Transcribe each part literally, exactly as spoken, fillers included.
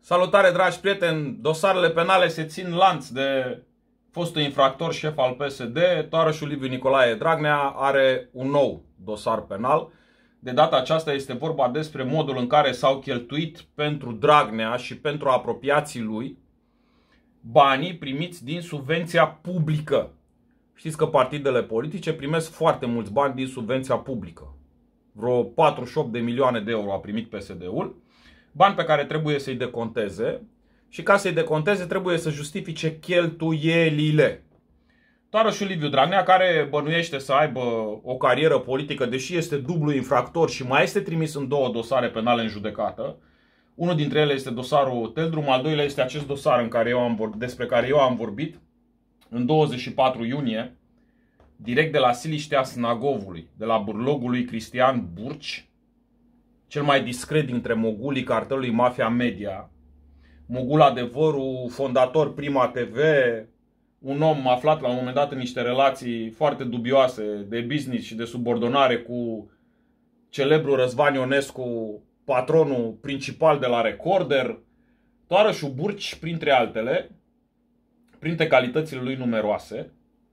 Salutare, dragi prieteni! Dosarele penale se țin lanț de fostul infractor șef al P S D. Toarășul Liviu Nicolae Dragnea are un nou dosar penal. De data aceasta este vorba despre modul în care s-au cheltuit pentru Dragnea și pentru apropiații lui banii primiți din subvenția publică. Știți că partidele politice primesc foarte mulți bani din subvenția publică. Vreo patruzeci și opt de milioane de euro a primit P S D-ul. Bani pe care trebuie să-i deconteze și ca să-i deconteze trebuie să justifice cheltuielile. Toarășul Liviu Dragnea, care bănuiește să aibă o carieră politică, deși este dublu infractor și mai este trimis în două dosare penale în judecată. Unul dintre ele este dosarul Teldrum, al doilea este acest dosar în care eu am vorbit, despre care eu am vorbit în douăzeci și patru iunie, direct de la Siliștea Snagovului, de la burlogul lui Cristian Burci, cel mai discret dintre mogulii cartelului Mafia Media, mogul adevărul, fondator Prima T V, un om aflat la un moment dat în niște relații foarte dubioase de business și de subordonare cu celebrul Răzvan Ionescu, patronul principal de la Recorder. Toarășul Burci, printre altele, printre calitățile lui numeroase,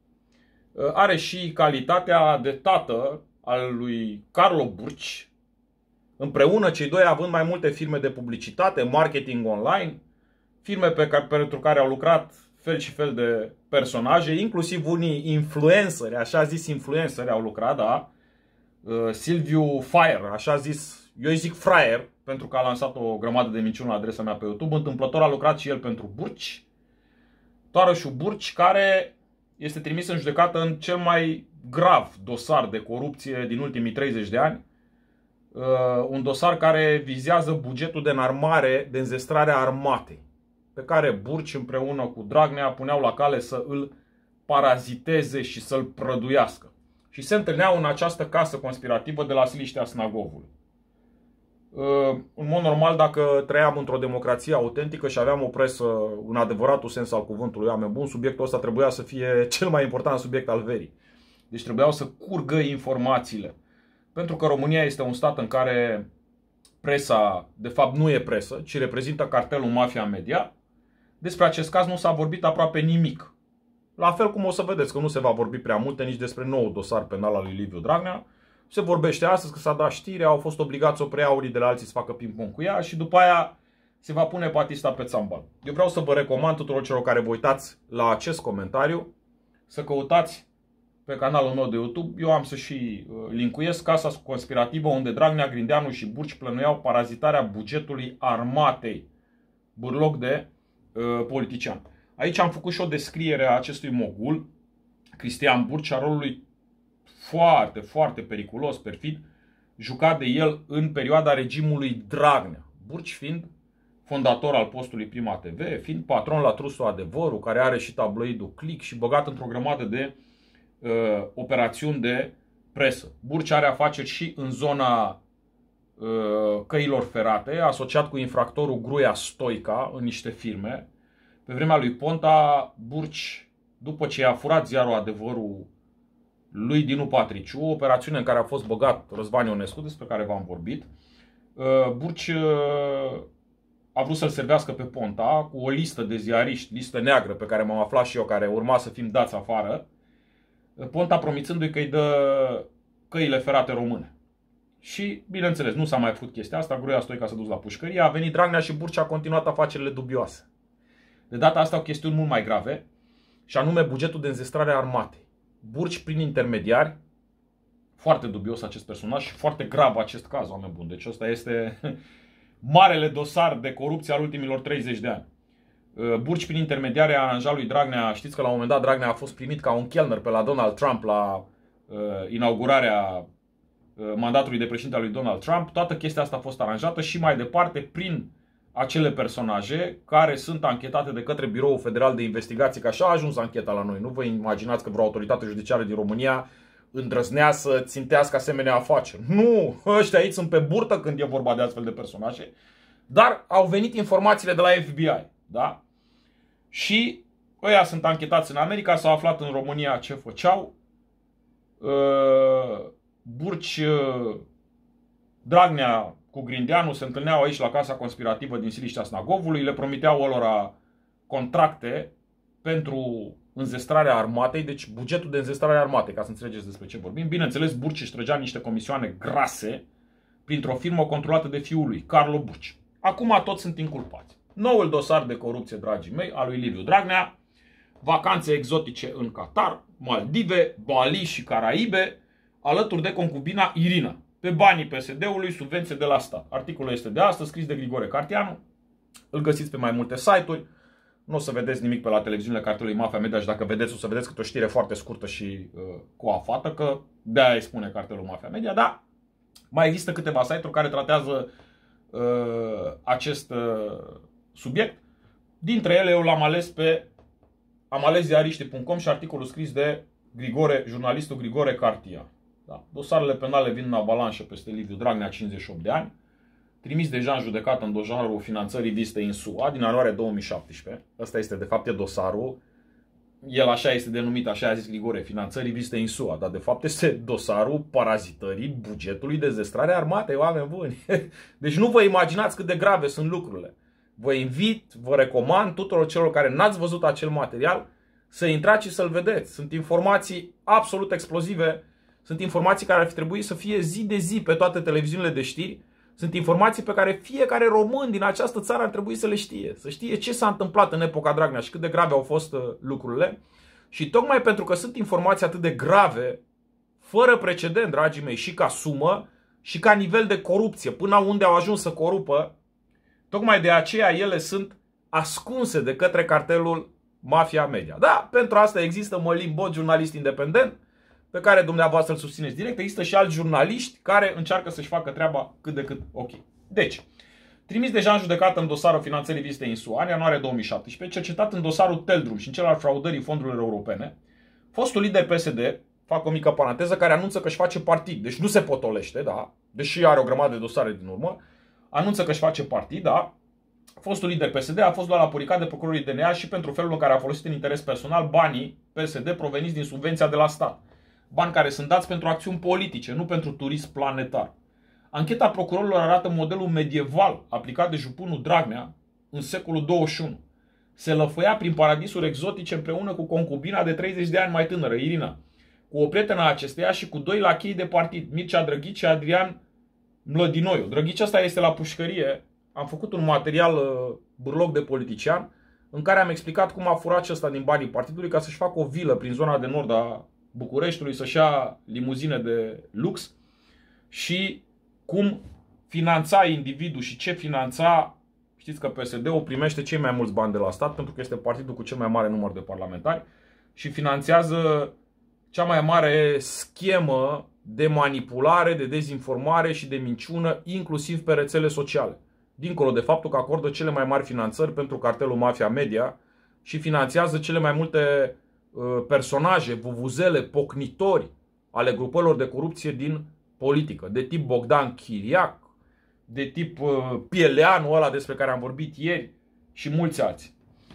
are și calitatea de tată al lui Carlo Burci, împreună cei doi având mai multe firme de publicitate, marketing online, firme pe care, pentru care au lucrat fel și fel de personaje, inclusiv unii influenceri, așa zis influenceri au lucrat, da? Silviu Fire, așa zis, eu îi zic Fraier, pentru că a lansat o grămadă de minciuni la adresa mea pe YouTube. Întâmplător a lucrat și el pentru Burci, Toarășul Burci, care este trimis în judecată în cel mai grav dosar de corupție din ultimii treizeci de ani. Un dosar care vizează bugetul de înarmare, de înzestrare a armatei, pe care Burci împreună cu Dragnea puneau la cale să îl paraziteze și să îl prăduiască. Și se întâlneau în această casă conspirativă de la Siliștea Snagovului. În mod normal, dacă trăiam într-o democrație autentică și aveam o presă în adevăratul sens al cuvântului, oameni buni, subiectul ăsta trebuia să fie cel mai important subiect al verii. Deci trebuiau să curgă informațiile. Pentru că România este un stat în care presa, de fapt, nu e presă, ci reprezintă cartelul Mafia Media. Despre acest caz nu s-a vorbit aproape nimic. La fel cum o să vedeți că nu se va vorbi prea multe nici despre nou dosar penal al lui Liviu Dragnea. Se vorbește astăzi că s-a dat știre, au fost obligați să o preia unii de la alții să facă ping-pong cu ea și după aia se va pune Batista pe țambal. Eu vreau să vă recomand tuturor celor care vă uitați la acest comentariu să căutați pe canalul meu de YouTube. Eu am să și linkuiesc casa conspirativă unde Dragnea, Grindeanu și Burci plănuiau parazitarea bugetului armatei. Burloc de uh, politician. Aici am făcut și o descriere a acestui mogul, Cristian Burci, a rolului foarte, foarte periculos, perfid, jucat de el în perioada regimului Dragnea. Burci fiind fondator al postului Prima T V, fiind patron la trustul Adevărul, care are și tabloidul Click și băgat într-o grămadă de uh, operațiuni de presă. Burci are afaceri și în zona uh, căilor ferate, asociat cu infractorul Gruia Stoica în niște firme. Pe vremea lui Ponta, Burci, după ce a furat ziarul Adevărul lui Dinu Patriciu, o operațiune în care a fost băgat Răzvan Ionescu, despre care v-am vorbit, Burci a vrut să-l servească pe Ponta cu o listă de ziariști, listă neagră pe care m-am aflat și eu, care urma să fim dați afară, Ponta promițându-i că îi dă căile ferate române. Și, bineînțeles, nu s-a mai făcut chestia asta, Gruia Stoica s-a dus la pușcărie, a venit Dragnea și Burci a continuat afacerile dubioase. De data asta au chestiuni mult mai grave, și anume bugetul de înzestrare a armatei. Burci prin intermediari, foarte dubios acest personaj și foarte grav acest caz, oameni buni. Deci ăsta este marele dosar de corupție al ultimilor treizeci de ani. Burci prin intermediari a aranjat lui Dragnea, știți că la un moment dat Dragnea a fost primit ca un chelner pe la Donald Trump la uh, inaugurarea uh, mandatului de președinte al lui Donald Trump. Toată chestia asta a fost aranjată și mai departe prin acele personaje care sunt anchetate de către Biroul Federal de Investigații, că așa a ajuns ancheta la noi. Nu vă imaginați că vreo autoritate judiciară din România îndrăznea să țintească asemenea afaceri. Nu! Ăștia aici sunt pe burtă când e vorba de astfel de personaje. Dar au venit informațiile de la F B I. Da? Și ăia sunt anchetați în America, s-au aflat în România ce făceau. Burci, Dragnea cu Grindeanu se întâlneau aici la casa conspirativă din Siliștea Snagovului, le promiteau alora contracte pentru înzestrarea armatei, deci bugetul de înzestrare a armatei, ca să înțelegeți despre ce vorbim. Bineînțeles, Burci își trăgea niște comisioane grase printr-o firmă controlată de fiul lui, Carlo Burci. Acum toți sunt inculpați. Noul dosar de corupție, dragii mei, al lui Liviu Dragnea, vacanțe exotice în Qatar, Maldive, Bali și Caraibe, alături de concubina Irina, pe banii P S D-ului, subvenție de la stat. Articolul este de astăzi, scris de Grigore Carteanu, îl găsiți pe mai multe site-uri. Nu o să vedeți nimic pe la televiziunile cartelului Mafia Media și dacă vedeți, o să vedeți câte o știre foarte scurtă și uh, coafată, că de-aia îi spune cartelul Mafia Media, dar mai există câteva site-uri care tratează uh, acest uh, subiect. Dintre ele eu l-am ales pe am ales ziariști punct com și articolul scris de Grigore, jurnalistul Grigore Cartia. Da. Dosarele penale vin în avalanșă peste Liviu Dragnea, cincizeci și opt de ani, trimis deja în judecată în dosarul finanțării viste în S U A din ianuarie două mii șaptesprezece. Ăsta este de fapt e dosarul, el așa este denumit, așa a zis Grigore, finanțării viste în S U A, dar de fapt este dosarul parazitării bugetului de înzestrare a armatei, oameni buni. Deci nu vă imaginați cât de grave sunt lucrurile. Vă invit, vă recomand tuturor celor care n-ați văzut acel material să intrați și să-l vedeți. Sunt informații absolut explozive, sunt informații care ar fi trebuit să fie zi de zi pe toate televiziunile de știri. Sunt informații pe care fiecare român din această țară ar trebui să le știe. Să știe ce s-a întâmplat în epoca Dragnea și cât de grave au fost lucrurile. Și tocmai pentru că sunt informații atât de grave, fără precedent, dragii mei, și ca sumă, și ca nivel de corupție, până unde au ajuns să corupă, tocmai de aceea ele sunt ascunse de către cartelul Mafia Media. Da, pentru asta există Mălin Bot, jurnalist independent, pe care dumneavoastră îl susțineți direct. Există și alți jurnaliști care încearcă să-și facă treaba cât de cât ok. Deci, trimis deja în judecată în dosarul finanțării vizitei în S U A, în ianuarie două mii șaptesprezece, cercetat în dosarul Teldrum și în cel al fraudării fondurilor europene, fostul lider P S D, fac o mică paranteză, care anunță că își face partid, deci nu se potolește, da, deși are o grămadă de dosare din urmă, anunță că își face partid, da, fostul lider P S D a fost luat la puricat de procurorii D N A și pentru felul în care a folosit în interes personal banii P S D proveniți din subvenția de la stat. Bani care sunt dați pentru acțiuni politice, nu pentru turism planetar. Ancheta procurorilor arată modelul medieval aplicat de jupânul Dragnea în secolul douăzeci și unu. Se lăfăia prin paradisuri exotice împreună cu concubina de treizeci de ani mai tânără, Irina, cu o prietenă a acesteia și cu doi lachei de partid, Mircea Drăghici și Adrian Mlădinoiu. Drăghici ăsta este la pușcărie. Am făcut un material uh, burloc de politician în care am explicat cum a furat ăsta din banii partidului ca să-și facă o vilă prin zona de nord a Bucureștiului, să-și ia limuzine de lux și cum finanța individul și ce finanța. Știți că P S D-ul primește cei mai mulți bani de la stat pentru că este partidul cu cel mai mare număr de parlamentari și finanțează cea mai mare schemă de manipulare, de dezinformare și de minciună, inclusiv pe rețele sociale. Dincolo de faptul că acordă cele mai mari finanțări pentru cartelul Mafia Media și finanțează cele mai multe personaje, vuvuzele, pocnitori ale grupărilor de corupție din politică, de tip Bogdan Chiriac, de tip Pieleanu ăla despre care am vorbit ieri și mulți alții.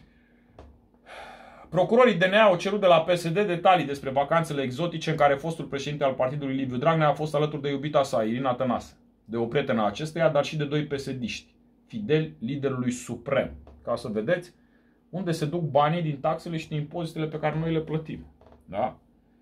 Procurorii D N A au cerut de la P S D detalii despre vacanțele exotice în care fostul președinte al partidului Liviu Dragnea a fost alături de iubita sa, Irina Tănase, de o prietenă a acesteia, dar și de doi P S D-ști, fideli liderului suprem. Ca să vedeți unde se duc banii din taxele și din impozitele pe care noi le plătim. Da?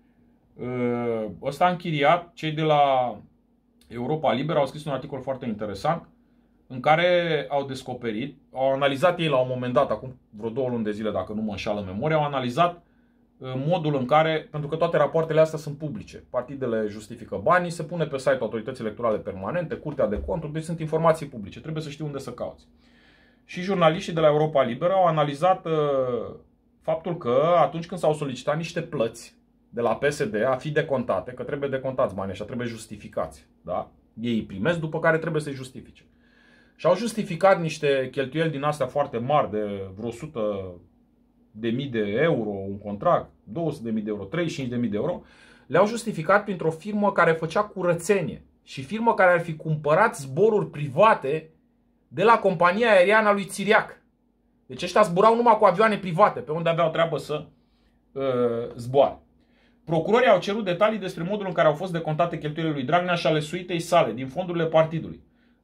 Ăsta a închiriat, cei de la Europa Liberă au scris un articol foarte interesant în care au descoperit, au analizat ei la un moment dat, acum vreo două luni de zile, dacă nu mă înșală memoria, au analizat modul în care, pentru că toate rapoartele astea sunt publice, partidele justifică banii, se pune pe site-ul Autorității Electorale Permanente, Curtea de Conturi, deci sunt informații publice, trebuie să știi unde să cauți. Și jurnaliștii de la Europa Liberă au analizat uh, faptul că atunci când s-au solicitat niște plăți de la P S D a fi decontate, că trebuie decontați banii ăștia, trebuie justificați, da? Ei îi primesc, după care trebuie să-i justifice. Și au justificat niște cheltuieli din astea foarte mari, de vreo o sută de mii de euro, un contract, două sute de mii de euro, treizeci și cinci de mii de euro, le-au justificat printr-o firmă care făcea curățenie și firmă care ar fi cumpărat zboruri private de la compania aeriană a lui Țiriac. Deci ăștia zburau numai cu avioane private, pe unde aveau treabă să uh, zboare. Procurorii au cerut detalii despre modul în care au fost decontate cheltuielile lui Dragnea și ale suitei sale din fondurile partidului.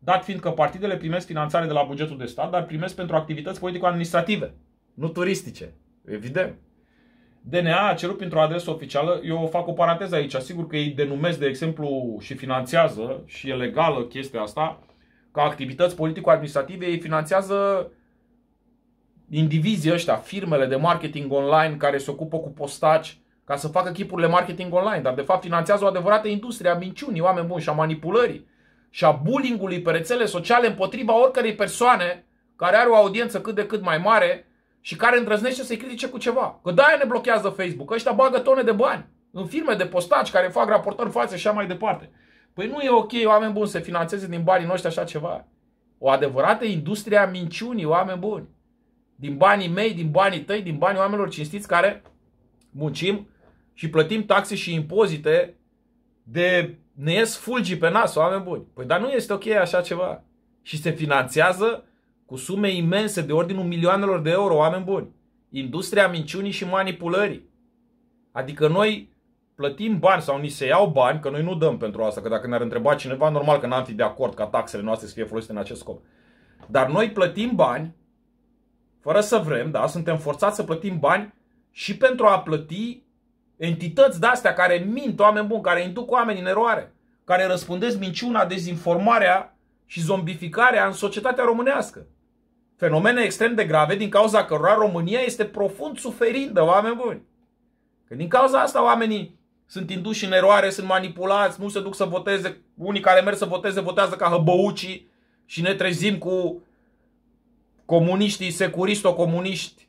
dat fiind că partidele primesc finanțare de la bugetul de stat, dar primesc pentru activități politico-administrative, nu turistice, evident. D N A a cerut printr-o adresă oficială, eu fac o paranteză aici, sigur că ei denumesc, de exemplu, și finanțează, și e legală chestia asta, ca activități politico-administrative, ei finanțează indivizii ăștia, firmele de marketing online care se ocupă cu postaci ca să facă chipurile marketing online, dar de fapt finanțează o adevărată industrie a minciunii, oameni buni, și a manipulării și a bullying-ului pe rețele sociale împotriva oricărei persoane care are o audiență cât de cât mai mare și care îndrăznește să-i critique cu ceva. Că de-aia ne blochează Facebook, ăștia bagă tone de bani în firme de postaci care fac raportări față și așa mai departe. Păi nu e ok, oameni buni, să finanțeze din banii noștri așa ceva. O adevărată industrie a minciunii, oameni buni. Din banii mei, din banii tăi, din banii oamenilor cinstiți care muncim și plătim taxe și impozite de ne ies fulgii pe nas, oameni buni. Păi dar nu este ok așa ceva. Și se finanțează cu sume imense de ordinul milioanelor de euro, oameni buni. Industria minciunii și manipulării. Adică noi plătim bani sau ni se iau bani, că noi nu dăm pentru asta, că dacă ne-ar întreba cineva, normal că n-am fi de acord ca taxele noastre să fie folosite în acest scop. Dar noi plătim bani, fără să vrem, da, suntem forțați să plătim bani și pentru a plăti entități de-astea care mint, oameni buni, care induc oamenii în eroare, care răspândesc minciuna, dezinformarea și zombificarea în societatea românească. Fenomene extrem de grave din cauza cărora România este profund suferindă, oameni buni. Că din cauza asta oamenii sunt induși în eroare, sunt manipulați, nu se duc să voteze, unii care merg să voteze votează ca hăbăucii și ne trezim cu comuniștii, securisto-comuniști,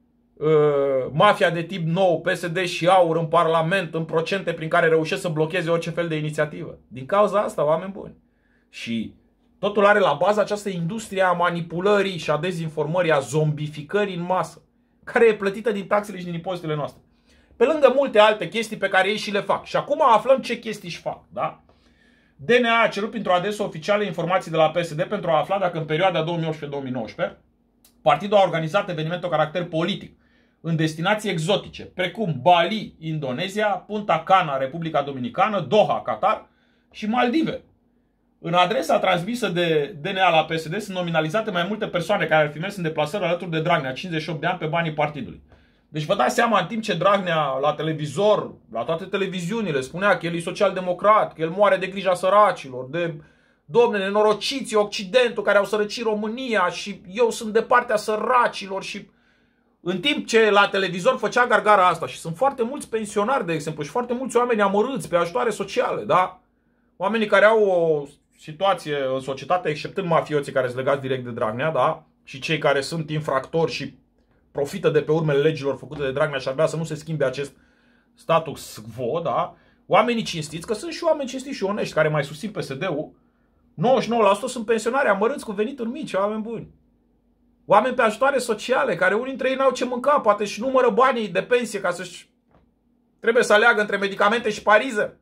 mafia de tip nou, P S D și AUR în Parlament, în procente prin care reușesc să blocheze orice fel de inițiativă. Din cauza asta, oameni buni. Și totul are la bază această industrie a manipulării și a dezinformării, a zombificării în masă, care e plătită din taxele și din impozitele noastre. Pe lângă multe alte chestii pe care ei și le fac. Și acum aflăm ce chestii își fac, da? D N A a cerut printr-o adresă oficială informații de la P S D pentru a afla dacă în perioada două mii optsprezece două mii nouăsprezece partidul a organizat evenimente cu caracter politic în destinații exotice, precum Bali, Indonezia, Punta Cana, Republica Dominicană, Doha, Qatar și Maldive. În adresa transmisă de D N A la P S D sunt nominalizate mai multe persoane care ar fi mers în deplasări alături de Dragnea, cincizeci și opt de ani, pe banii partidului. Deci vă dați seama, în timp ce Dragnea la televizor, la toate televiziunile, spunea că el e social-democrat, că el moare de grija săracilor, de, domne, nenorociții Occidentul care au sărăcit România și eu sunt de partea săracilor și... În timp ce la televizor făcea gargara asta și sunt foarte mulți pensionari, de exemplu, și foarte mulți oameni amărâți pe ajutoare sociale, da? Oamenii care au o situație în societate, exceptând mafioții care sunt legați direct de Dragnea, da? Și cei care sunt infractori și profită de pe urmele legilor făcute de Dragnea și ar vrea să nu se schimbe acest status quo, da? Oamenii cinstiți, că sunt și oameni cinstiți și onești care mai susțin P S D-ul, nouăzeci și nouă la sută sunt pensionari amărâți cu venituri mici, oameni buni. Oameni pe ajutoare sociale, care unii dintre ei n-au ce mânca, poate și numără banii de pensie ca să-și... Trebuie să aleagă între medicamente și pariză.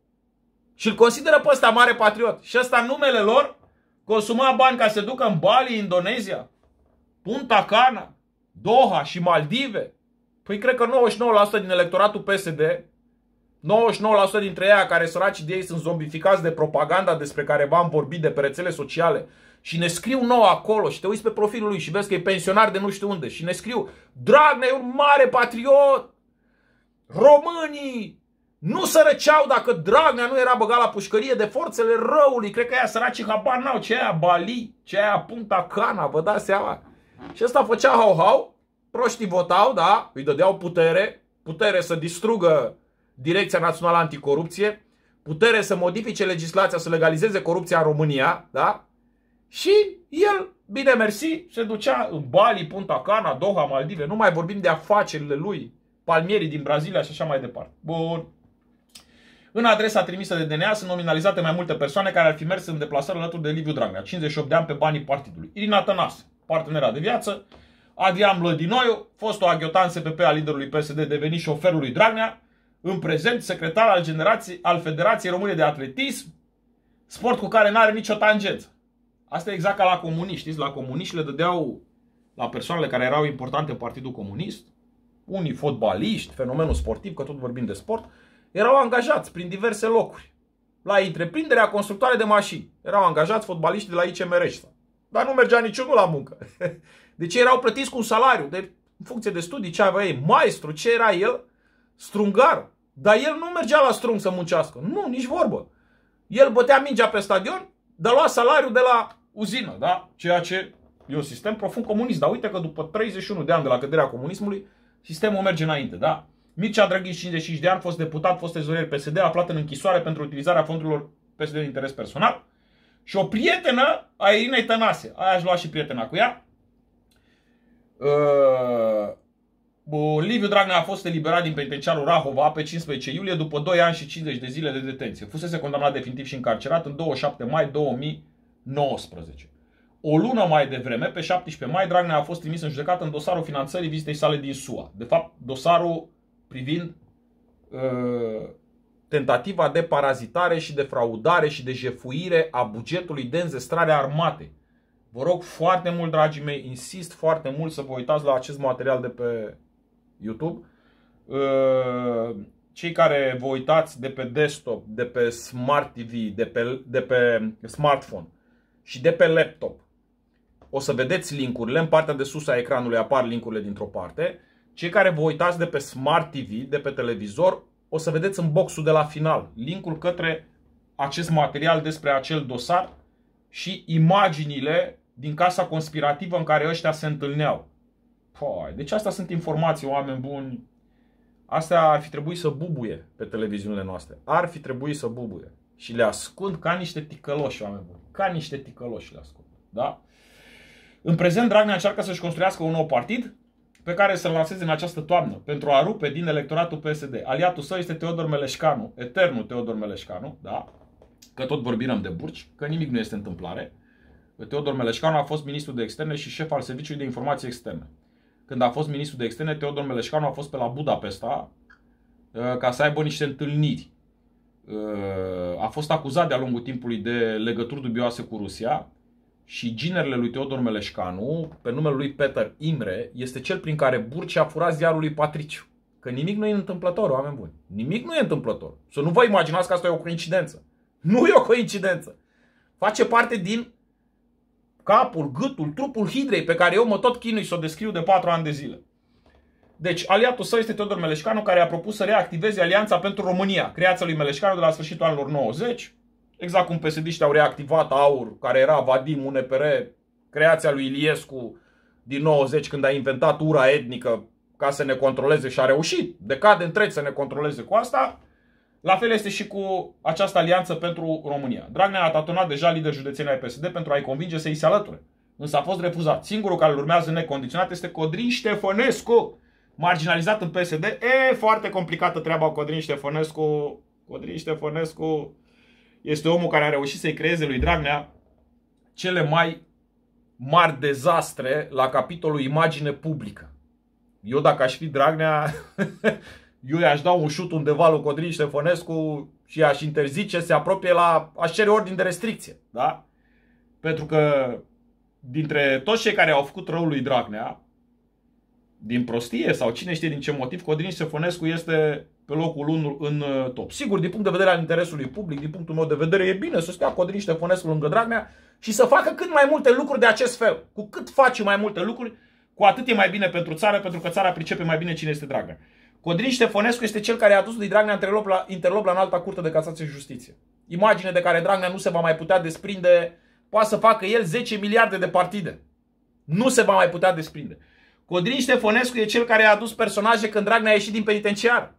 Și îl consideră pe ăsta mare patriot. Și ăsta în numele lor consuma bani ca să se ducă în Bali, Indonezia, Punta Cana, Doha și Maldive. Păi cred că nouăzeci și nouă la sută din electoratul P S D, nouăzeci și nouă la sută dintre ei care săracii de ei sunt zombificați de propaganda despre care v-am vorbit de pe rețele sociale și ne scriu nou acolo și te uiți pe profilul lui și vezi că e pensionar de nu știu unde și ne scriu: Dragnea e un mare patriot, românii nu sărăceau dacă Dragnea nu era băgat la pușcărie de forțele răului. Cred că aia săracii habar n-au, ce aia Bali, ce aia Punta Cana, vă dați seama. Și ăsta făcea hau-hau, proștii votau, da, îi dădeau putere, putere să distrugă Direcția Națională Anticorupție, putere să modifice legislația, să legalizeze corupția în România, da? Și el, bine mersi, se ducea în Bali, Punta Cana, Doha, Maldive, nu mai vorbim de afacerile lui, palmierii din Brazilia și așa mai departe. Bun. În adresa trimisă de D N A sunt nominalizate mai multe persoane care ar fi mers în deplasări alături de Liviu Dragnea, cincizeci și opt de ani, pe banii partidului. Irina Tănase, partenera de viață, Adrian Mlădinoiu, fostul aghiotan S P P al liderului P S D, devenit șoferul lui Dragnea, în prezent secretar al, generației, al Federației Române de Atletism, sport cu care n-are nicio tangență. Asta e exact ca la comuniști. Știți, la comuniști le dădeau la persoanele care erau importante în Partidul Comunist, unii fotbaliști, fenomenul sportiv, că tot vorbim de sport, erau angajați prin diverse locuri. la întreprinderea constructoare de mașini. Erau angajați fotbaliști de la I C M Rești. Dar nu mergea niciunul la muncă. Deci erau plătiți cu un salariu, de, în funcție de studii, ce avea ei, maestru, ce era el, strungar. Dar el nu mergea la strung să muncească. Nu, nici vorbă. El bătea mingea pe stadion, dar lua salariul de la uzină, da? Ceea ce e un sistem profund comunist. Dar uite că după treizeci și unu de ani de la căderea comunismului, sistemul merge înainte, da? Mircea Drăghici, cincizeci și cinci de ani, fost deputat, fost trezorier P S D, aflat în închisoare pentru utilizarea fondurilor P S D de interes personal. Și o prietenă a Irinei Tănase. Aia aș lua și prietena cu ea. Uh, Liviu Dragnea a fost eliberat din penitenciarul Rahova pe cincisprezece iulie după doi ani și cincizeci de zile de detenție. Fusese condamnat definitiv și încarcerat în douăzeci și șapte mai două mii nouăsprezece. O lună mai devreme, pe șaptesprezece mai, Dragnea a fost trimis în judecată în dosarul finanțării vizitei sale din S U A. De fapt, dosarul privind uh, tentativa de parazitare și de fraudare și de jefuire a bugetului de înzestrare a armatei. Vă rog foarte mult, dragii mei, insist foarte mult să vă uitați la acest material de pe YouTube. Cei care vă uitați de pe desktop, de pe Smart T V, de pe, de pe smartphone și de pe laptop, o să vedeți linkurile. În partea de sus a ecranului apar linkurile dintr-o parte. Cei care vă uitați de pe Smart T V, de pe televizor, o să vedeți în boxul de la final linkul către acest material despre acel dosar și imaginile din casa conspirativă în care ăștia se întâlneau. Păi, deci astea sunt informații, oameni buni. Astea ar fi trebuit să bubuie pe televiziunile noastre. Ar fi trebuit să bubuie. Și le ascund ca niște ticăloși, oameni buni. Ca niște ticăloși le ascund. Da? În prezent, Dragnea încearcă să-și construiască un nou partid pe care să-l lanseze în această toamnă pentru a rupe din electoratul P S D. Aliatul său este Teodor Meleșcanu, eternul Teodor Meleșcanu, da? Că tot vorbim de Burci, că nimic nu este întâmplare. Teodor Meleșcanu a fost ministru de externe și șef al Serviciului de Informații Externe. Când a fost ministru de externe, Teodor Meleșcanu a fost pe la Budapesta ca să aibă niște întâlniri. A fost acuzat de-a lungul timpului de legături dubioase cu Rusia și ginerele lui Teodor Meleșcanu, pe numele lui Peter Imre, este cel prin care Burci a furat ziarul lui Patriciu. Că nimic nu e întâmplător, oameni buni. Nimic nu e întâmplător. Să nu vă imaginați că asta e o coincidență. Nu e o coincidență. Face parte din capul, gâtul, trupul hidrei pe care eu mă tot chinui să o descriu de patru ani de zile. Deci, aliatul său este Teodor Meleșcanu, care a propus să reactiveze Alianța pentru România, creația lui Meleșcanu de la sfârșitul anilor nouăzeci, exact cum P S D-știi au reactivat AUR, care era Vadim, U N P R, creația lui Iliescu din nouăzeci, când a inventat ura etnică ca să ne controleze și a reușit, decade întregi să ne controleze cu asta. La fel este și cu această alianță pentru România. Dragnea a tatonat deja lideri județeni ai P S D pentru a-i convinge să-i se alăture. Însă a fost refuzat. Singurul care îl urmează necondiționat este Codrin Ștefănescu, marginalizat în P S D. E foarte complicată treaba cu Codrin Ștefănescu. Codrin Ștefănescu este omul care a reușit să-i creeze lui Dragnea cele mai mari dezastre la capitolul imagine publică. Eu dacă aș fi Dragnea... Eu i-aș da un șut undeva lui Codrin Ștefănescu și i-aș interzice, se apropie la... aș cere ordin de restricție. Da? Pentru că dintre toți cei care au făcut răul lui Dragnea, din prostie sau cine știe din ce motiv, Codrin Ștefănescu este pe locul unu în top. Sigur, din punct de vedere al interesului public, din punctul meu de vedere, e bine să stea Codrin Ștefănescu lângă Dragnea și să facă cât mai multe lucruri de acest fel. Cu cât face mai multe lucruri, cu atât e mai bine pentru țară, pentru că țara pricepe mai bine cine este Dragnea. Codrin Ștefănescu este cel care a adus lui Dragnea interlop la, interlop la Înalta Curte de Casație și Justiție. Imagine de care Dragnea nu se va mai putea desprinde, poate să facă el zece miliarde de partide. Nu se va mai putea desprinde. Codrin Ștefănescu e cel care a adus personaje când Dragnea a ieșit din penitenciar.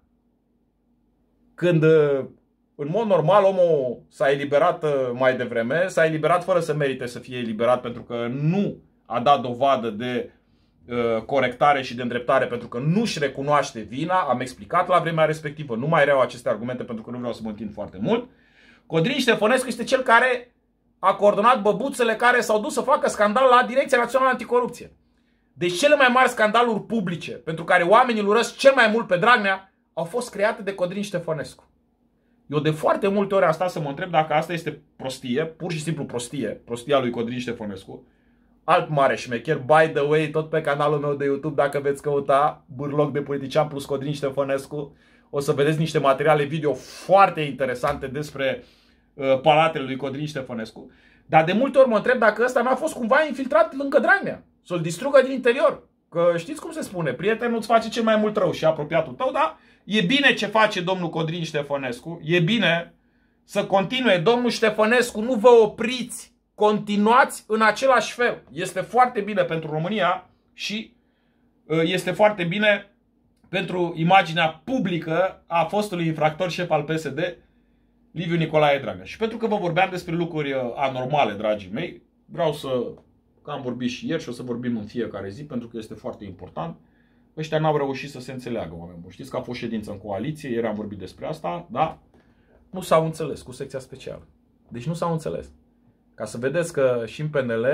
Când, în mod normal, omul s-a eliberat mai devreme, s-a eliberat fără să merite să fie eliberat, pentru că nu a dat dovadă de corectare și de îndreptare, pentru că nu-și recunoaște vina. Am explicat la vremea respectivă, nu mai reau aceste argumente pentru că nu vreau să mă întind foarte mult. Codrin Ștefănescu este cel care a coordonat băbuțele care s-au dus să facă scandal la Direcția Națională Anticorupție. Deci cele mai mari scandaluri publice pentru care oamenii îl urăsc cel mai mult pe Dragnea au fost create de Codrin Ștefănescu. Eu de foarte multe ori am stat să mă întreb dacă asta este prostie, pur și simplu prostie, prostia lui Codrin Ștefănescu. Alt mare șmecher, by the way, tot pe canalul meu de YouTube, dacă veți căuta Bârloc de Politician plus Codrin Ștefănescu, o să vedeți niște materiale video foarte interesante despre uh, palatele lui Codrin Ștefănescu. Dar de multe ori mă întreb dacă ăsta n-a fost cumva infiltrat lângă Dragnea, să-l distrugă din interior. Că știți cum se spune, prietenul îți face cel mai mult rău și apropiatul tău, dar e bine ce face domnul Codrin Ștefănescu, e bine să continue. Domnul Ștefănescu, nu vă opriți, continuați în același fel. Este foarte bine pentru România și este foarte bine pentru imaginea publică a fostului infractor șef al P S D, Liviu Nicolae Dragnea. Și pentru că vă vorbeam despre lucruri anormale, dragii mei, vreau să, că am vorbit și ieri și o să vorbim în fiecare zi, pentru că este foarte important. Ăștia n-au reușit să se înțeleagă, oameni buni. Știți că a fost ședință în coaliție, ieri am vorbit despre asta, da? Nu s-au înțeles cu secția specială. Deci nu s-au înțeles. Ca să vedeți că și în P N L,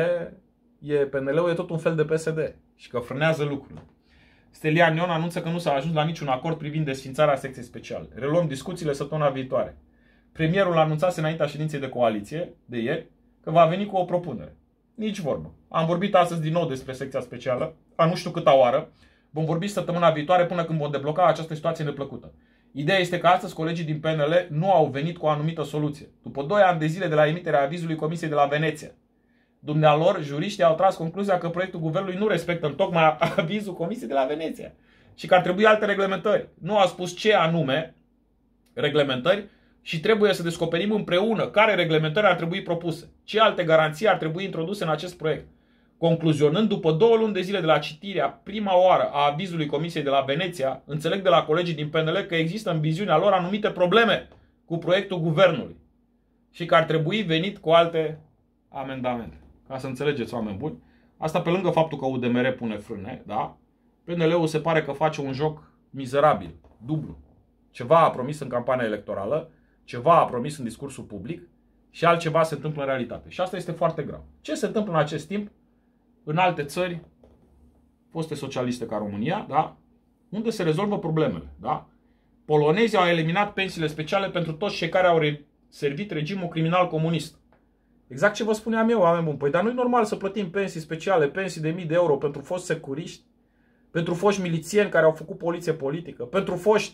e, P N L-ul e tot un fel de P S D și că frânează lucrurile. Stelian Ion anunță că nu s-a ajuns la niciun acord privind desfințarea secției speciale. Reluăm discuțiile săptămâna viitoare. Premierul a anunțat înaintea ședinței de coaliție de ieri că va veni cu o propunere. Nici vorbă. Am vorbit astăzi din nou despre secția specială, a nu știu câta oară. Vom vorbi săptămâna viitoare până când vom debloca această situație neplăcută. Ideea este că astăzi colegii din P N L nu au venit cu o anumită soluție. După doi ani de zile de la emiterea avizului Comisiei de la Veneția, dumnealor, juriștii au tras concluzia că proiectul guvernului nu respectă întocmai avizul Comisiei de la Veneția și că ar trebui alte reglementări. Nu a spus ce anume reglementări și trebuie să descoperim împreună care reglementări ar trebui propuse, ce alte garanții ar trebui introduse în acest proiect. Concluzionând, după două luni de zile de la citirea prima oară a avizului Comisiei de la Veneția, înțeleg de la colegii din P N L că există în viziunea lor anumite probleme cu proiectul guvernului și că ar trebui venit cu alte amendamente. Ca să înțelegeți, oameni buni. Asta pe lângă faptul că U D M R pune frâne, da? P N L-ul se pare că face un joc mizerabil, dublu. Ceva a promis în campania electorală, ceva a promis în discursul public și altceva se întâmplă în realitate. Și asta este foarte grav. Ce se întâmplă în acest timp în alte țări foste socialiste ca România, da? Unde se rezolvă problemele, da? Polonezii au eliminat pensiile speciale pentru toți cei care au servit regimul criminal comunist. Exact ce vă spuneam eu, oameni buni. Păi, dar nu e normal să plătim pensii speciale, pensii de mii de euro pentru foști securiști, pentru foști milițieni care au făcut poliție politică, pentru foști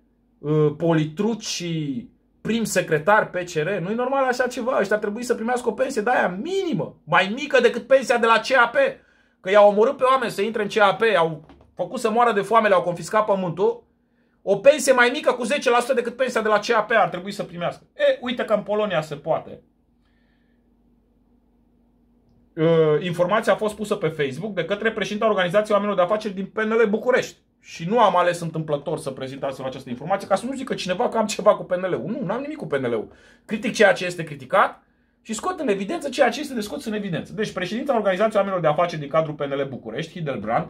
uh, politruci și prim secretar P C R. Nu e normal așa ceva. Ăștia ar trebui să primească o pensie de aia minimă, mai mică decât pensia de la C A P. Că i-au omorât pe oameni să intre în C A P, i-au făcut să moară de foame, le-au confiscat pământul. O pensie mai mică cu zece la sută decât pensia de la C A P ar trebui să primească. E, uite că în Polonia se poate. Informația a fost pusă pe Facebook de către președintele Organizației Oamenilor de Afaceri din P N L București. Și nu am ales întâmplător să prezint astfel această informație, ca să nu zică cineva că am ceva cu P N L-ul. Nu, n-am nimic cu P N L-ul. Critic ceea ce este criticat și scot în evidență ceea ce este de scos în evidență. Deci, președintele Organizației Oamenilor de Afaceri din cadrul P N L București, Hildebrand,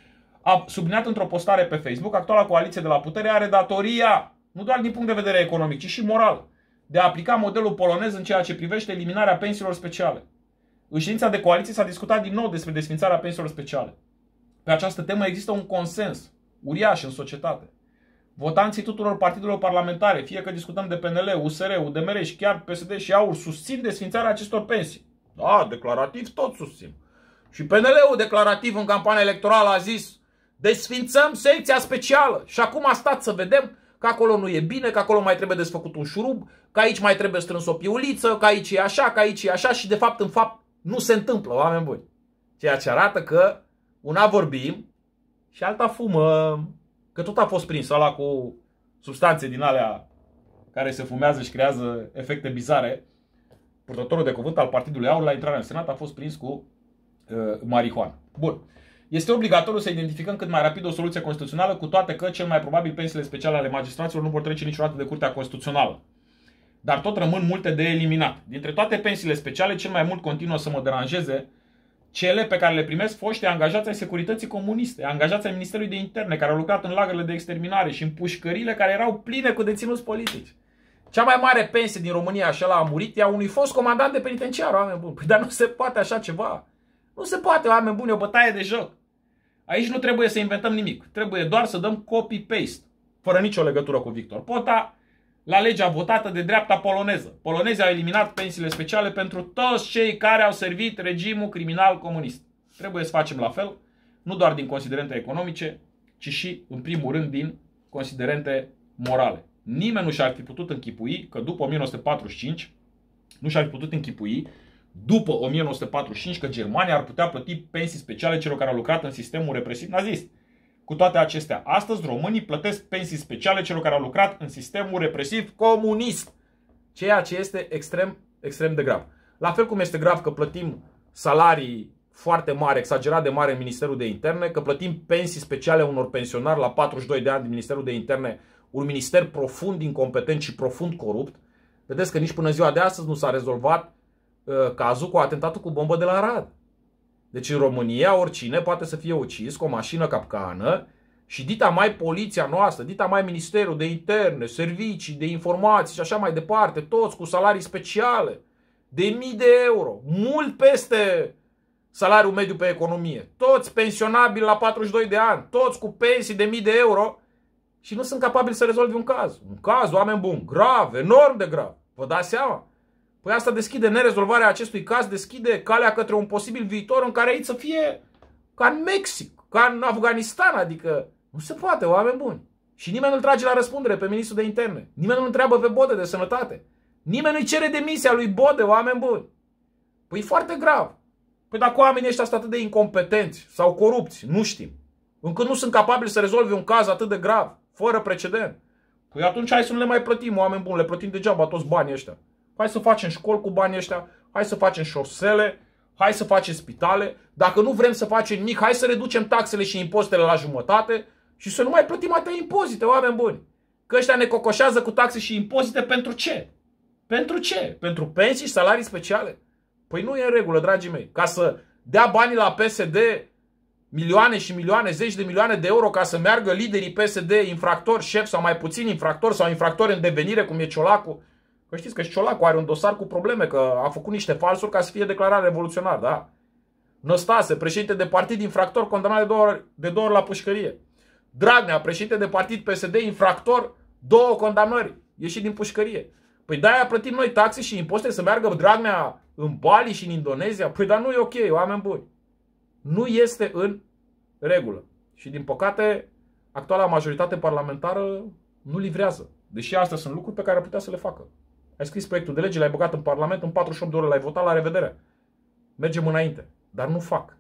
a subliniat într-o postare pe Facebook: actuala coaliție de la putere are datoria, nu doar din punct de vedere economic, ci și moral, de a aplica modelul polonez în ceea ce privește eliminarea pensiilor speciale. În ședința de coaliție s-a discutat din nou despre desfințarea pensiilor speciale. Pe această temă există un consens uriaș în societate. Votanții tuturor partidelor parlamentare, fie că discutăm de P N L, U S R, U D M R și chiar P S D și AUR, susțin desfințarea acestor pensii. Da, declarativ tot susțin. Și P N L-ul declarativ în campania electorală a zis: desfințăm secția specială. Și acum a stat să vedem că acolo nu e bine, că acolo mai trebuie desfăcut un șurub, că aici mai trebuie strâns o piuliță, că aici e așa, că aici e așa și de fapt în fapt nu se întâmplă, oameni buni. Ceea ce arată că una vorbim și alta fumăm. Că tot a fost prins ăla cu substanțe din alea care se fumează și creează efecte bizare. Purtătorul de cuvânt al Partidului AUR la intrarea în Senat a fost prins cu uh, marihuana. Bun. Este obligatoriu să identificăm cât mai rapid o soluție constituțională, cu toate că cel mai probabil pensiile speciale ale magistraților nu vor trece niciodată de Curtea Constituțională. Dar tot rămân multe de eliminat. Dintre toate pensiile speciale, cel mai mult continuă să mă deranjeze cele pe care le primesc foștii angajați ai securității comuniste, angajați ai Ministerului de Interne, care au lucrat în lagările de exterminare și în pușcările care erau pline cu deținuți politici. Cea mai mare pensie din România, așa a murit, e a unui fost comandant de penitenciar, oameni buni. Păi, dar nu se poate așa ceva. Nu se poate, oameni buni, o bătaie de joc. Aici nu trebuie să inventăm nimic. Trebuie doar să dăm copy-paste, fără nicio legătură cu Victor Ponta, la legea votată de dreapta poloneză. Polonezii au eliminat pensiile speciale pentru toți cei care au servit regimul criminal comunist. Trebuie să facem la fel, nu doar din considerente economice, ci și, în primul rând, din considerente morale. Nimeni nu și-ar fi putut închipui că după o mie nouă sute patruzeci și cinci, nu și-ar fi putut închipui după o mie nouă sute patruzeci și cinci că Germania ar putea plăti pensii speciale celor care au lucrat în sistemul represiv nazist. Cu toate acestea, astăzi românii plătesc pensii speciale celor care au lucrat în sistemul represiv comunist. Ceea ce este extrem, extrem de grav. La fel cum este grav că plătim salarii foarte mari, exagerat de mari în Ministerul de Interne, că plătim pensii speciale unor pensionari la patruzeci și doi de ani din Ministerul de Interne, un minister profund incompetent și profund corupt. Vedeți că nici până ziua de astăzi nu s-a rezolvat uh, cazul cu atentatul cu bombă de la Arad. Deci în România oricine poate să fie ucis cu o mașină capcană și dita mai poliția noastră, dita mai Ministerul de Interne, servicii de informații și așa mai departe, toți cu salarii speciale de mii de euro, mult peste salariul mediu pe economie, toți pensionabili la patruzeci și doi de ani, toți cu pensii de mii de euro și nu sunt capabili să rezolve un caz. Un caz, oameni buni, grav, enorm de grav. Vă dați seama? Păi asta deschide, nerezolvarea acestui caz deschide calea către un posibil viitor în care aici să fie ca în Mexic, ca în Afganistan, adică nu se poate, oameni buni. Și nimeni nu-l trage la răspundere pe ministrul de Interne. Nimeni nu întreabă pe Bode de sănătate. Nimeni nu-i cere demisia lui Bode, oameni buni. Păi e foarte grav. Păi dacă oamenii ăștia sunt atât de incompetenți sau corupți, nu știm, încât nu sunt capabili să rezolve un caz atât de grav, fără precedent, păi atunci hai să nu le mai plătim, oameni buni, le plătim degeaba toți banii ăștia. Hai să facem școli cu banii ăștia, hai să facem șosele, hai să facem spitale. Dacă nu vrem să facem nimic, hai să reducem taxele și impozitele la jumătate și să nu mai plătim atâtea impozite, oameni buni. Că ăștia ne cocoșează cu taxe și impozite pentru ce? Pentru ce? Pentru pensii și salarii speciale? Păi nu e în regulă, dragii mei. Ca să dea banii la P S D, milioane și milioane, zeci de milioane de euro ca să meargă liderii P S D, infractori, șefi sau mai puțini infractori sau infractori în devenire, cum e Ciolacu. Că știți că și Ciolacu are un dosar cu probleme, că a făcut niște falsuri ca să fie declarat revoluționar, da? Năstase, președinte de partid infractor, condamnat de două ori, de două ori la pușcărie. Dragnea, președinte de partid P S D infractor, două condamnări, ieșit din pușcărie. Păi de-aia plătim noi taxe și impozite să meargă Dragnea în Bali și în Indonezia? Păi dar nu e ok, oameni buni. Nu este în regulă. Și din păcate, actuala majoritate parlamentară nu livrează. Deși astea sunt lucruri pe care ar putea să le facă. Ai scris proiectul de lege, l-ai băgat în Parlament, în patruzeci și opt de ore l-ai votat, la revedere. Mergem înainte. Dar nu fac.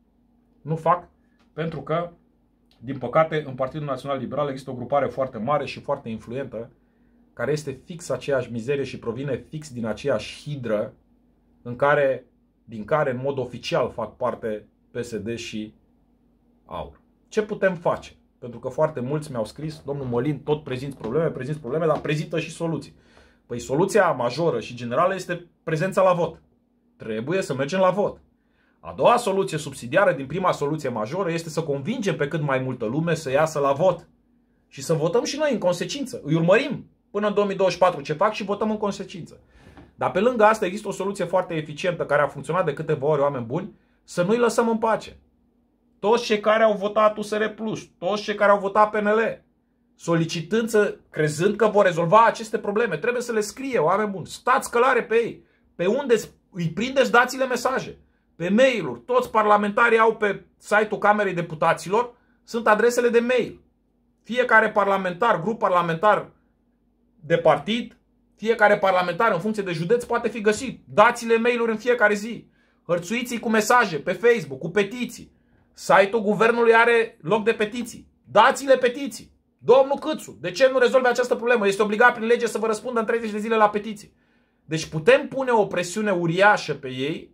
Nu fac pentru că, din păcate, în Partidul Național Liberal există o grupare foarte mare și foarte influentă care este fix aceeași mizerie și provine fix din aceeași hidră în care, din care în mod oficial fac parte P S D și AUR. Ce putem face? Pentru că foarte mulți mi-au scris, domnul Mălin, tot prezinți probleme, prezinți probleme, dar prezintă și soluții. Păi soluția majoră și generală este prezența la vot. Trebuie să mergem la vot. A doua soluție subsidiară din prima soluție majoră este să convingem pe cât mai multă lume să iasă la vot. Și să votăm și noi în consecință. Îi urmărim până în două mii douăzeci și patru ce fac și votăm în consecință. Dar pe lângă asta există o soluție foarte eficientă care a funcționat de câteva ori, oameni buni, să nu-i lăsăm în pace. Toți cei care au votat U S R plus, toți cei care au votat P N L, solicitând să, crezând că vor rezolva aceste probleme, trebuie să le scrie, oameni buni. Stați călare pe ei. Pe unde îi prindeți, dați-le mesaje. Pe mail-uri. Toți parlamentarii au pe site-ul Camerei Deputaților, sunt adresele de mail. Fiecare parlamentar, grup parlamentar de partid, fiecare parlamentar în funcție de județ poate fi găsit. Dați-le mail-uri în fiecare zi. Hărțuiți-i cu mesaje pe Facebook, cu petiții. Site-ul guvernului are loc de petiții. Dați-le petiții. Domnul Câțu, de ce nu rezolve această problemă? Este obligat prin lege să vă răspundă în treizeci de zile la petiții. Deci putem pune o presiune uriașă pe ei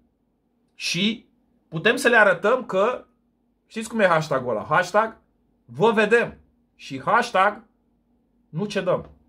și putem să le arătăm că, știți cum e hashtag-ul ăla? Hashtag vă vedem și hashtag nu cedăm.